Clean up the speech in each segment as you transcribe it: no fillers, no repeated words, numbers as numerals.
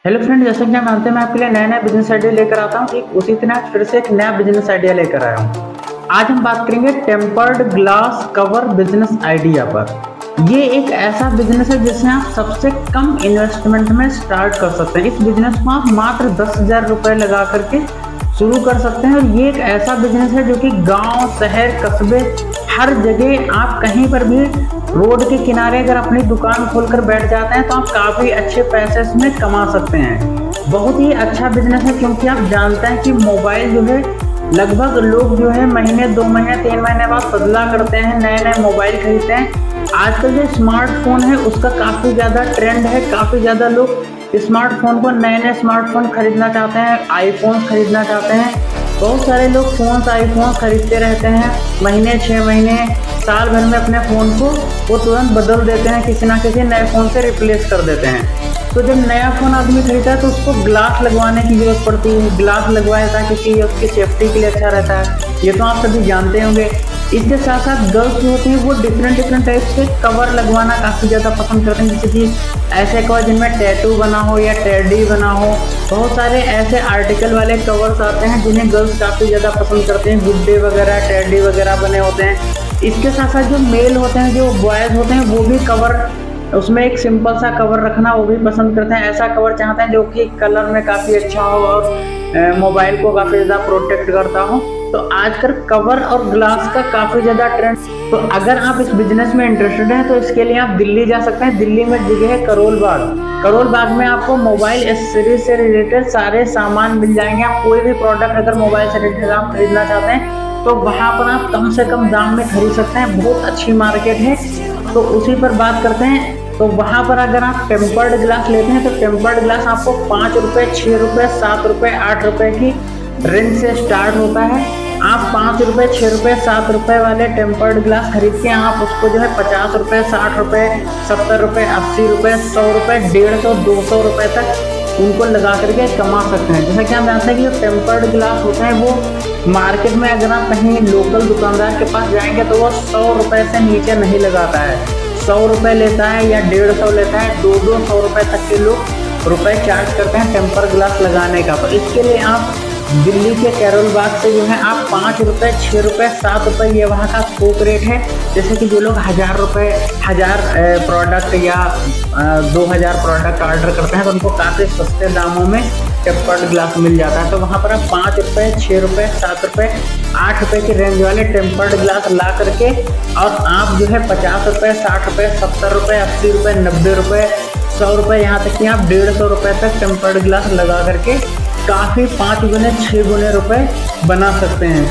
Hello friend, जैसा कि आप जानते हैं मैं आपके लिए नया नया बिजनेस आइडिया लेकर आता हूँ। ठीक उसी तरह फिर से एक नया बिजनेस आइडिया लेकर आया हूँ। आज हम बात करेंगे tempered glass cover business idea पर। ये एक ऐसा बिजनेस है जिसमें आप सबसे कम इन्वेस्टमेंट में स्टार्ट कर सकते हैं। इस बिजनेस को आप मात्र 10,000 रुपये लगा करके शुरू कर सकते हैं। और ये एक ऐसा बिजनेस है जो कि गांव, शहर, कस्बे, हर जगह आप कहीं पर भी रोड के किनारे अगर अपनी दुकान खोलकर बैठ जाते हैं तो आप काफ़ी अच्छे पैसे इसमें कमा सकते हैं। बहुत ही अच्छा बिजनेस है क्योंकि आप जानते हैं कि मोबाइल जो है लगभग लोग जो है महीने, 2 महीने, 3 महीने बाद बदला करते हैं, नए नए मोबाइल खरीदते हैं। आजकल जो स्मार्टफोन है उसका काफ़ी ज़्यादा ट्रेंड है। काफ़ी ज़्यादा लोग स्मार्टफोन को, नए नए स्मार्टफोन खरीदना चाहते हैं, आईफोन खरीदना चाहते हैं। बहुत सारे लोग फ़ोन, आईफोन खरीदते रहते हैं, महीने, 6 महीने, साल भर में अपने फ़ोन को वो तुरंत बदल देते हैं, किसी ना किसी नए फ़ोन से रिप्लेस कर देते हैं। तो जब नया फ़ोन आदमी खरीदता है तो उसको ग्लास लगवाने की ज़रूरत पड़ती है। ग्लास लगवाया था क्योंकि ये उसकी सेफ्टी के लिए अच्छा रहता है। ये तो आप सभी जानते होंगे। इसके साथ साथ गर्ल्स जो होती हैं वो डिफरेंट टाइप के कवर लगवाना काफ़ी ज़्यादा पसंद करते हैं, जैसे कि ऐसे कवर जिनमें टैटू बना हो या टेडी बना हो। बहुत सारे ऐसे आर्टिकल वाले कवर्स आते हैं जिन्हें गर्ल्स काफ़ी ज़्यादा पसंद करते हैं। गुड्डे वगैरह, टेडी वगैरह बने होते हैं। इसके साथ साथ जो मेल होते हैं, जो बॉयज़ होते हैं, वो भी कवर, उसमें एक सिंपल सा कवर रखना वो भी पसंद करते हैं। ऐसा कवर चाहते हैं जो कि कलर में काफ़ी अच्छा हो और मोबाइल को काफ़ी ज़्यादा प्रोटेक्ट करता हो। तो आजकल कवर और ग्लास का काफ़ी ज़्यादा ट्रेंड। तो अगर आप इस बिजनेस में इंटरेस्टेड हैं तो इसके लिए आप दिल्ली जा सकते हैं। दिल्ली में जगह है करोल बाग। करोल बाग में आपको मोबाइल एक्सेसरीज से रिलेटेड सारे सामान मिल जाएंगे। आप कोई भी प्रोडक्ट अगर मोबाइल से रिलेटेड आप खरीदना चाहते हैं तो वहाँ पर आप कम से कम दाम में खरीद सकते हैं। बहुत अच्छी मार्केट है। तो उसी पर बात करते हैं। तो वहाँ पर अगर आप टेम्पर्ड ग्लास लेते हैं तो टेम्पर्ड ग्लास आपको 5 रुपये, 6 रुपये, 7 रुपये, 8 रुपये की रेंज से स्टार्ट होता है। आप 5 रुपये, 6 रुपये, 7 रुपये वाले टेम्पर्ड ग्लास खरीद के आप उसको जो है 50 रुपये, 60 रुपये, 70 रुपये, 80 रुपये, 100 रुपये, 150, 200 रुपये तक उनको लगा करके कमा सकते हैं। जैसा कि आप जानते हैं कि जो टेम्पर्ड ग्लास होते हैं वो मार्केट में अगर आप कहीं लोकल दुकानदार के पास जाएंगे तो वो 100 रुपये से नीचे नहीं लगाता है। 100 रुपये लेता है या 150 लेता है। 200 रुपये तक के लोग रुपए चार्ज करते हैं टेम्पर ग्लास लगाने का। तो इसके लिए आप दिल्ली के करोल बाग से जो है आप 5 रुपये, 6 रुपये, 7 रुपये ये वहाँ का थोक रेट है। जैसे कि जो लोग 1000 रुपये, 1000 प्रोडक्ट या 2000 प्रोडक्ट ऑर्डर करते हैं तो उनको काफ़ी सस्ते दामों में टेम्पर्ड ग्लास मिल जाता है। तो वहाँ पर आप 5 रुपये, 6 रुपये, 7 रुपये, 8 रुपये की रेंज वाले टेम्पर्ड ग्लास ला करके और आप जो है 50 रुपये, 60 रुपये, 70 रुपये, 80 रुपये, 90 रुपये, 100 रुपये, यहाँ तक कि आप 150 रुपये तक टेम्पर्ड ग्लास लगा करके काफ़ी 5 गुने, 6 गुने रुपए बना सकते हैं।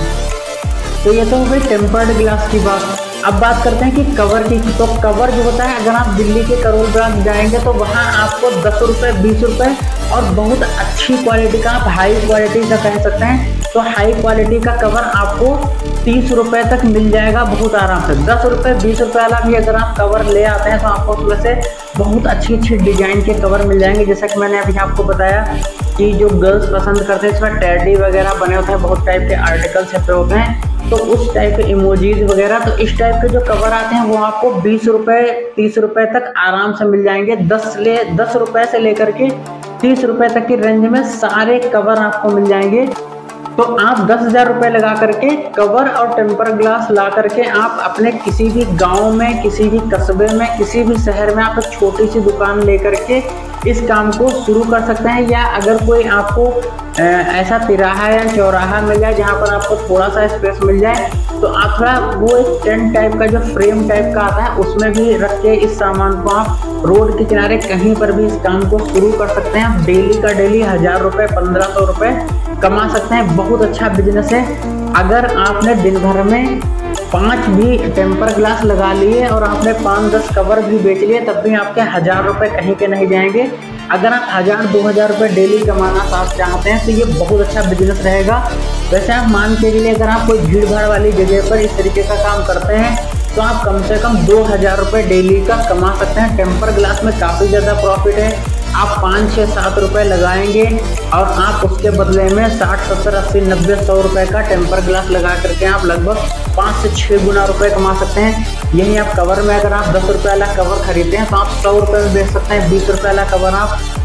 तो ये तो हो गई टेम्पर्ड ग्लास की बात। अब बात करते हैं कि कवर की। तो कवर जो होता है अगर आप दिल्ली के करोल बाग जाएंगे तो वहाँ आपको 10 रुपये, 20 रुपये और बहुत अच्छी क्वालिटी का, आप हाई क्वालिटी का कह सकते हैं, तो हाई क्वालिटी का कवर आपको 30 रुपये तक मिल जाएगा बहुत आराम से। 10 रुपये, 20 रुपये वाला भी अगर आप कवर ले आते हैं तो आपको उसमें से बहुत अच्छी डिजाइन के कवर मिल जाएंगे। जैसा कि मैंने अभी आपको बताया कि जो गर्ल्स पसंद करते हैं इसमें टैडी वगैरह बने होते हैं, बहुत टाइप के आर्टिकल छपे होते हैं, तो उस टाइप के इमोजीज वगैरह। तो इस टाइप के जो कवर आते हैं वो आपको 20 रुपये, 30 रुपये तक आराम से मिल जाएंगे। 10 रुपये से लेकर के 30 रुपये तक की रेंज में सारे कवर आपको मिल जाएंगे। तो आप 10,000 रुपये लगा करके कवर और टेम्पर ग्लास ला करके आप अपने किसी भी गांव में, किसी भी कस्बे में, किसी भी शहर में आप एक छोटी सी दुकान लेकर के इस काम को शुरू कर सकते हैं। या अगर कोई आपको ऐसा तिराहा या चौराहा मिल जाए जहाँ पर आपको थोड़ा सा स्पेस मिल जाए तो आप थोड़ा वो एक टेंट टाइप का जो फ्रेम टाइप का आता है उसमें भी रख के इस सामान को आप रोड के किनारे कहीं पर भी इस काम को शुरू कर सकते हैं। आप डेली का डेली 1000 रुपये, 1500 रुपये कमा सकते हैं। बहुत अच्छा बिजनेस है। अगर आपने दिन भर में 5 भी टेम्पर ग्लास लगा लिए और आपने 5-10 कवर भी बेच लिए तब भी आपके 1000 रुपये कहीं के नहीं जाएंगे। अगर आप 1000-2000 रुपये डेली कमाना चाहते हैं तो ये बहुत अच्छा बिजनेस रहेगा। वैसे आप मान के चलिए अगर आप कोई भीड़ भाड़ वाली जगह पर इस तरीके का काम करते हैं तो आप कम से कम 2000 रुपये डेली का कमा सकते हैं। टेम्पर ग्लास में काफ़ी ज़्यादा प्रॉफिट है। आप 5, 6, 7 रुपये लगाएंगे और आप उसके बदले में 60, 70, 80, 90, 100 रुपये का टेम्पर ग्लास लगा करके आप लगभग 5 से 6 गुना रुपये कमा सकते हैं। यही आप कवर में अगर आप 10 रुपये वाला कवर खरीदते हैं तो आप 100 रुपये में बेच सकते हैं। 20 रुपये वाला कवर आप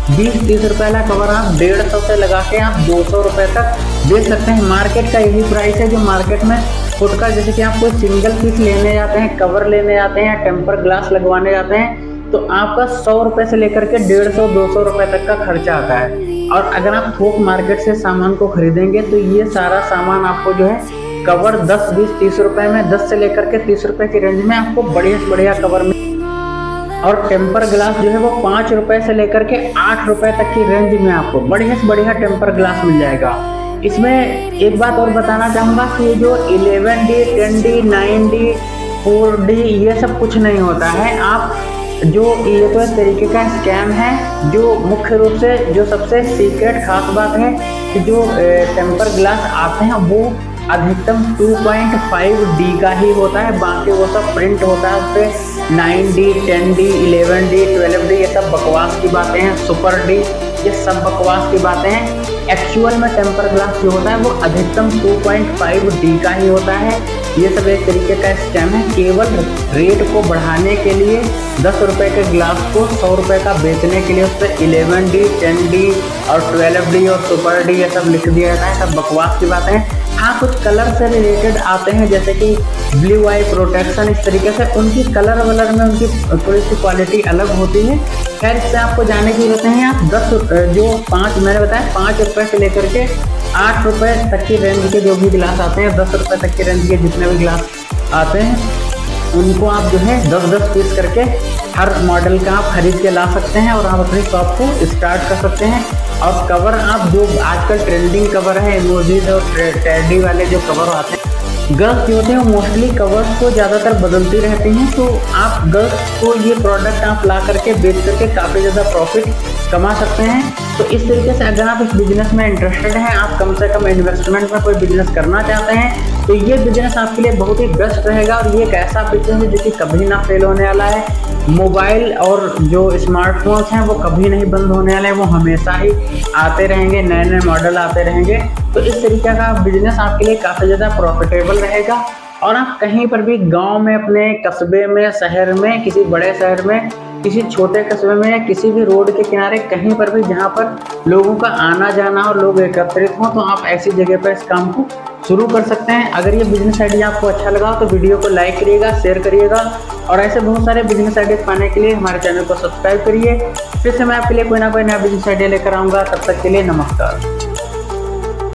20-30 रुपये वाला कवर आप 150 से लगा के आप 200 रुपये तक बेच सकते हैं। मार्केट का यही प्राइस है जो मार्केट में खुद का, जैसे कि आप कोई सिंगल पीस लेने जाते हैं, कवर लेने जाते हैं या टेम्पर ग्लास लगवाने जाते हैं, तो आपका 100 रुपये से लेकर के 150-200 रुपये तक का खर्चा आता है। और अगर आप थोक मार्केट से सामान को खरीदेंगे तो ये सारा सामान आपको जो है कवर 10, 20, 30 रुपये में, 10 से लेकर के 30 रुपये की रेंज में आपको बढ़िया से बढ़िया कवर में, और टेम्पर ग्लास जो है वो 5 रुपये से लेकर के 8 रुपये तक की रेंज में आपको बढ़िया से बढ़िया टेम्पर ग्लास मिल जाएगा। इसमें एक बात और बताना चाहूँगा कि जो 11D, 10D, 9D, 4D ये सब कुछ नहीं होता है। आप जो ये तो एक तरीके का स्कैम है, जो मुख्य रूप से जो सबसे सीक्रेट खास बात है कि जो टेम्पर ग्लास आते हैं वो अधिकतम 2.5D का ही होता है, बाकी वो सब प्रिंट होता है उस पर 9D, 10D, 11D, 12D ये सब बकवास की बातें हैं, सुपर D ये सब बकवास की बातें हैं। एक्चुअल में टेम्पर ग्लास जो होता है वो अधिकतम 2.5D का ही होता है। ये सब एक तरीके का स्कैम है, केवल रेट को बढ़ाने के लिए 10 रुपये के ग्लास को 100 रुपये का बेचने के लिए उस पर 11D, 10D और 12D और सुपर D ये सब लिख दिया जाता है। सब बकवास की बातें हैं। हाँ, कुछ कलर से रिलेटेड आते हैं जैसे कि ब्लू आई प्रोटेक्शन, इस तरीके से उनकी कलर वलर में उनकी थोड़ी सी क्वालिटी अलग होती है। खैर, इससे आपको जानने की जरूरत नहीं है। आप 10 जो 5 मैंने बताया 5 रुपये से लेकर के 8 रुपये तक की रेंज के जो भी गिलास आते हैं, 10 रुपये तक की रेंज के जितने भी गिलास आते हैं उनको आप जो है 10-10 पीस करके हर मॉडल का आप खरीद के ला सकते हैं और आप अपनी शॉप को स्टार्ट कर सकते हैं। और कवर आप जो आजकल ट्रेंडिंग कवर है, इमोजीज और टेडी वाले जो कवर आते हैं, गर्ल्स जो होते हैं वो मोस्टली कवर्स को ज़्यादातर बदलती रहती हैं, तो आप गर्ल्स को ये प्रोडक्ट आप ला करके बेच करके काफ़ी ज़्यादा प्रॉफिट कमा सकते हैं। तो इस तरीके से अगर आप इस बिज़नेस में इंटरेस्टेड हैं, आप कम से कम इन्वेस्टमेंट में कोई बिज़नेस करना चाहते हैं, तो ये बिज़नेस आपके लिए बहुत ही बेस्ट रहेगा। और ये एक ऐसा बिज़नेस है जो कि कभी ना फेल होने वाला है। मोबाइल और जो स्मार्टफोन्स हैं वो कभी नहीं बंद होने वाले हैं, वो हमेशा ही आते रहेंगे, नए नए मॉडल आते रहेंगे। तो इस तरीके का बिजनेस आपके लिए काफ़ी ज़्यादा प्रॉफिटेबल रहेगा। और आप कहीं पर भी गांव में, अपने कस्बे में, शहर में, किसी बड़े शहर में, किसी छोटे कस्बे में या किसी भी रोड के किनारे कहीं पर भी जहां पर लोगों का आना जाना और लोग एकत्रित हों, तो आप ऐसी जगह पर इस काम को शुरू कर सकते हैं। अगर ये बिजनेस आइडिया आपको अच्छा लगा तो वीडियो को लाइक करिएगा, शेयर करिएगा और ऐसे बहुत सारे बिजनेस आइडिया पाने के लिए हमारे चैनल को सब्सक्राइब करिए। फिर से मैं आपके लिए कोई ना कोई नया बिजनेस आइडिया लेकर आऊँगा। तब तक के लिए नमस्कार।